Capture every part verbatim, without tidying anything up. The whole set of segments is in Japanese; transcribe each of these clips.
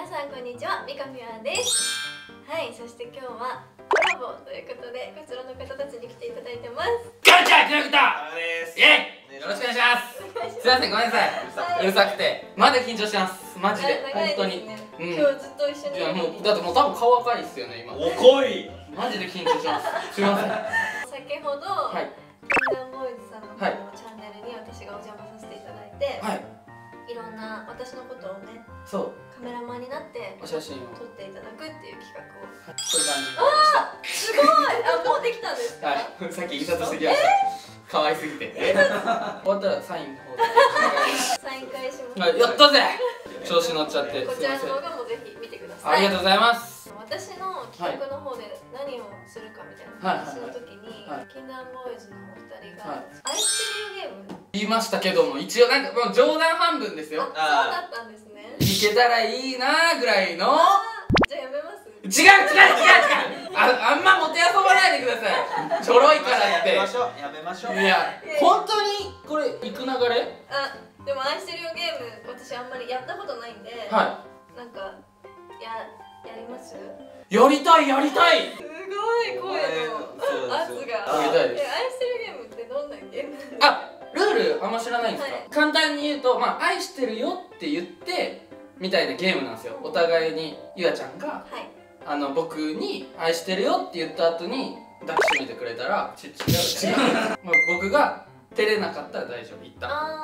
さんこんにちは、みかみやです。はい、そして今日はコラボということでこちらの方たちに来ていただいてます。 ガチャキラクタです。 イエイ、よろしくお願いします。すいません、ごめんなさい、うるさくてまだ緊張してます、マジで。本当に今日ずっと一緒にいるのに。 だってもう多分顔赤いっすよね今。 おこい、 マジで緊張します。すいません。 先ほどはい禁断ボーイズさんのチャンネルに私がお邪魔させていただいて、 はい、 いろんな私のことをね、 そうカメラマンになってお写真を撮っていただくっていう企画を。 そういう感じになりました。 あー、すごい。あ、もうできたんですか？ はい、さっき印刷してきました。可愛すぎて。終わったらサインの方でサイン会します。 はい、やったぜ。調子乗っちゃってこちらの動画もぜひ見てください。 ありがとうございます。 私の企画の方で何をするかみたいな話の時に、禁断ボーイズのお二人が愛してるゲーム言いましたけども、一応なんかもう冗談半分ですよ。 あ、そうだったんですね。 いけたらいいなーぐらいの。 じゃあやめます？ 違う違う違う違う。あ、あんまもてあそばないでください。ちょろいからって。 やめましょう、やめましょう。 いや、本当にこれ行く流れ？ あ、でも愛してるよゲーム私あんまりやったことないんで、 はい。 なんかややります？ やりたいやりたい。 すごい声の圧が。 やりたいです。 え、愛してるゲームってどんなゲーム？ あ、ルールあんま知らないんですか？ はい、 簡単に言うと、まあ愛してるよって言ってみたいなゲームなんですよ。お互いにゆあちゃんが、はい、あの僕に愛してるよって言った後に抱きしめてくれたら、ち違う違う。まあ僕が照れなかったら大丈夫、言った。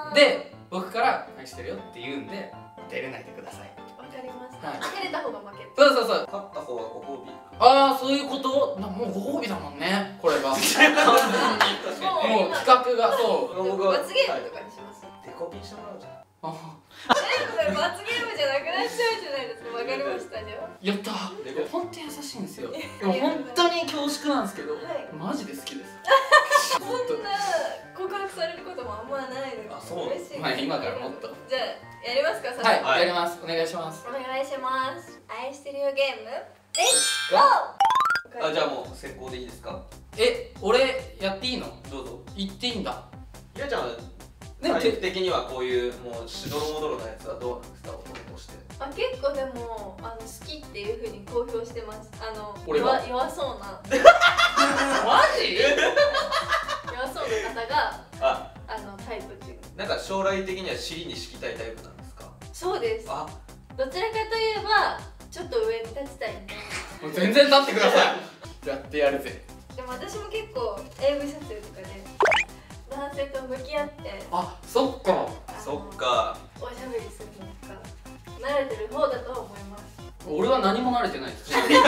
で、僕から愛してるよって言うんで照れないでください。 わかりました。 はい、 照れた方が負け。 そうそうそう。 勝った方がご褒美。 ああ、そういうこと。な、もうご褒美だもんね、これが。もう企画がそう。 罰ゲームとかにします。 デコピンしてもらうじゃん。 え、これ罰ゲームじゃなくなっちゃうじゃないですか。わかりましたじゃあ。 やった。本当優しいんですよ。でも本当に恐縮なんですけど、マジで好きです。 こんな告白されることもあんまないので。 あ、そう。 嬉しい。 まあ今からもっと。 じゃあやりますか。 はい、やります。お願いします。 お願いします。愛してるよゲーム。レッツゴー。 あ、じゃあもう先行でいいですか？ え、俺やっていいの？ どうぞ。 言っていいんだ。 ゆあちゃんはタイプ的にはこういうもうしどろもどろなやつはどうなんですか？男として。 あ、結構でもあの好きっていう風に公表してます。あの弱弱そうな。 マジ？ 弱そうな方があ、 あのタイプっていう。 なんか将来的には尻に敷きたいタイプなんですか？ そうです。 あ、 どちらかといえばちょっと上に立ちたいんで。 もう全然立ってください。やってやるぜ。 でも私も結構 エーブイ 撮影とかで男性と向き合って、 あ、そっか。 そっか。 おしゃべりするのとか慣れてる方だと思います。 俺は何も慣れてないです。それで言うと、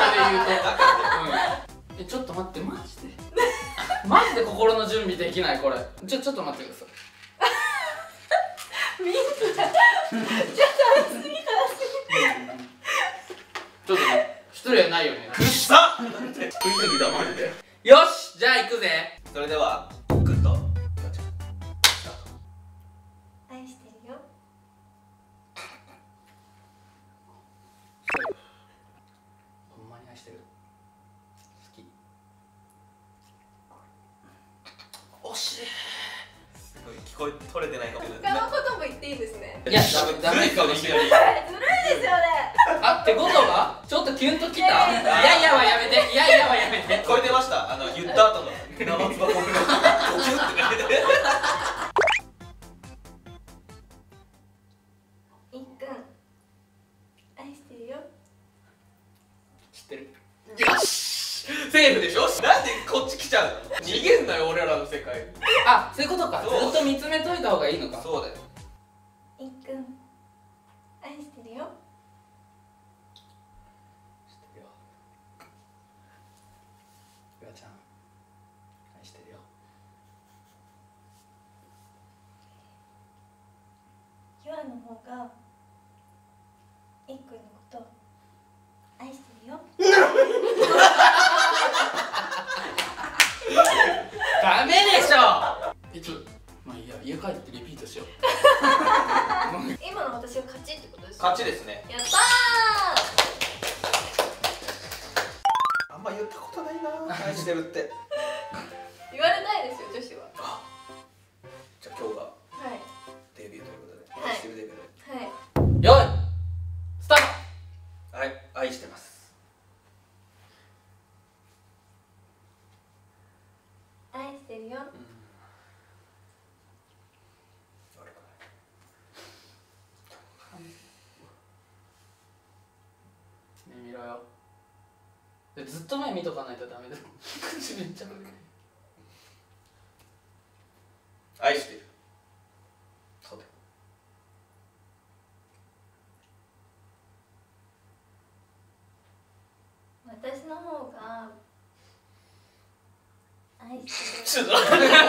え、ちょっと待って、マジでマジで心の準備できない。これちょ、ちょっと待ってください。 みんなちょっと熱すぎた。 ちょっとね、失礼ないよね。 くっさっ。 食いすぎだマジで。よし、じゃあ行くぜ。 それではグッと愛してるよ。 ほんまに愛してる。好き。惜しい。 すごい聞こえ取れてないかもしれない。 他のことも言っていいんですね。 いや、ダメかもしれない。 ずるいですよね。 あ、ってことはちょっとキュンときた。いやいやはやめて、いやいやはやめて。 聞こえてました。あの言った後の生唾僕のゴキュって書いてて。 いっくん愛してるよ。 知ってる。よし、セーフでしょ。 なんでこっち来ちゃうの？ 逃げんなよ俺らの世界。あ、そういうことか。ずっと見つめといた方がいいのか。 そうだよ。 いっくん愛してるよ。 知ってるよ。ゆあちゃん愛してるよ。 ゆあの方がいっくんのこと愛してるよ。 ダメでしょ。え、ちょ、まあいいや、家帰ってリピートしよう。 今の私が勝ちってことです勝ちですね。 やったあんま言ったことないな。愛してるって。 ー。言われないですよ女子は。 あ、じゃあ今日がはいデビューということで、 はい愛してるデビューで。 はい。 よい、スタート。 愛してます。 愛してるよ。 目見ろよ。でずっと目見とかないとダメだ。口めっちゃ愛してる。そうだよ。 私の方が愛してる。 ちょっと待って。お前が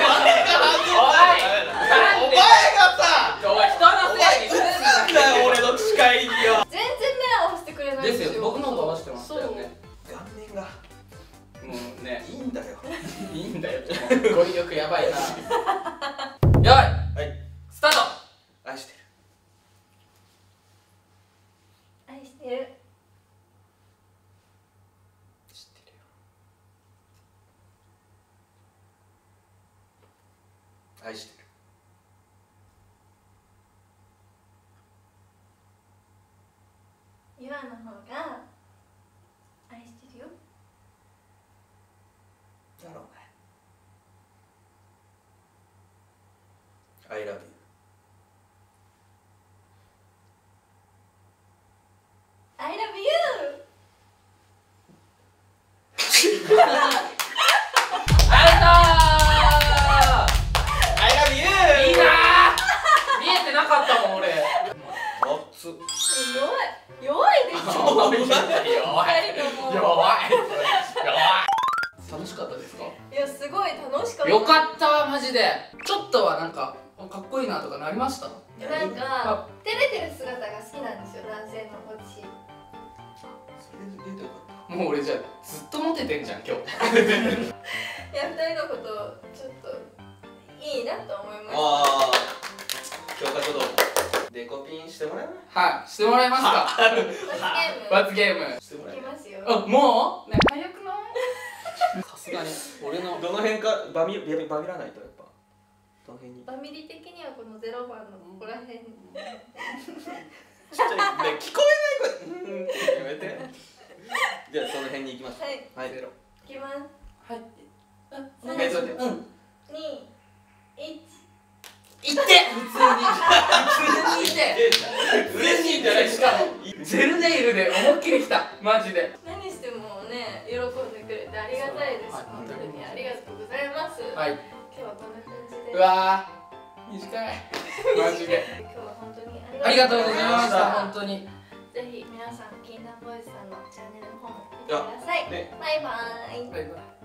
さ、 お前人のせいにすんだよ俺の誓いには。 全然目合わせてくれないんでですよ。 すよ。僕の方が合わせてましたよね。 顔面がもうね、 いいんだよ。 いいんだよ。語彙力やばいな。やばい。 はい。 スタート。 愛してる。 愛してる。 知ってるよ。愛してる。 ゆあの方が愛してるよ。 だろうね。I love you。 I love you。 アウトー。 I love you。 いいなー。見えてなかったもん俺。 熱っ。 弱い弱いでしょ。 弱い弱い二人とも弱い弱い。楽しかったですか？ いやすごい楽しかった。 よかったわマジで。ちょっとはなんかかっこいいなとかなりました？ なんか照れてる姿が好きなんですよ、男性の私。 それで出てよかった。 もう俺じゃあずっとモテてんじゃん今日。 いや二人のことちょっといいなと思いました。 ああ、教科書どうデコピンしてもらえない？ はい、してもらえますか？ 罰ゲーム。 罰ゲーム。 してもらえない。 いきますよ。 あ、もう？ね、早くない？さすがに俺のどの辺かバミバミらないとやっぱ。どの辺に？ バミリ的にはこのゼロ番のここら辺に。 ちょっとね聞こえない声。うんってやめて。じゃあその辺に行きます。 はい。 はい。ゼロ。 いきます。 はい。 三えっとねうん。 二一。 いって普通に普通にいて嬉しいんじゃないしかもゼルネイルで思いっきりきたマジで。 何してもね喜んでくれてありがたいです。 はい本当にありがとうございます。 はい。 今日はこんな感じで。 うわー短いマジで。 今日は本当にありがとうございました本当に。 ぜひ皆さん禁断ボイスさんのチャンネルの方も見てください。 ね。 バイバーイ。 バイバイ。